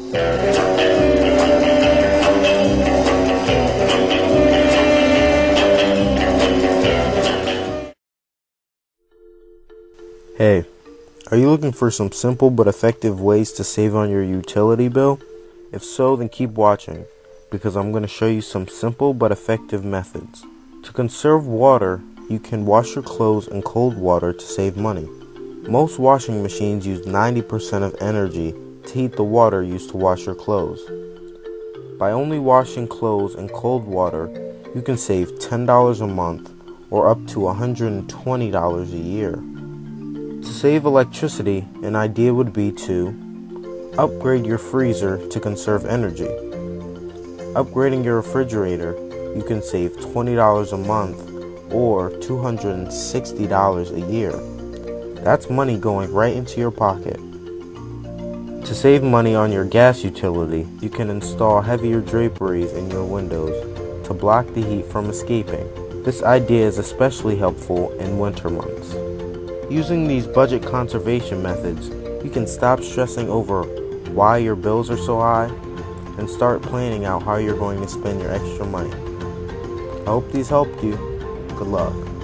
Hey, are you looking for some simple but effective ways to save on your utility bill? If so, then keep watching, because I'm going to show you some simple but effective methods. To conserve water, you can wash your clothes in cold water to save money. Most washing machines use 90% of energy to heat the water used to wash your clothes. By only washing clothes in cold water, you can save $10 a month or up to $120 a year. To save electricity, an idea would be to upgrade your freezer to conserve energy. Upgrading your refrigerator, you can save $20 a month or $260 a year. That's money going right into your pocket. To save money on your gas utility, you can install heavier draperies in your windows to block the heat from escaping. This idea is especially helpful in winter months. Using these budget conservation methods, you can stop stressing over why your bills are so high and start planning out how you're going to spend your extra money. I hope these helped you. Good luck.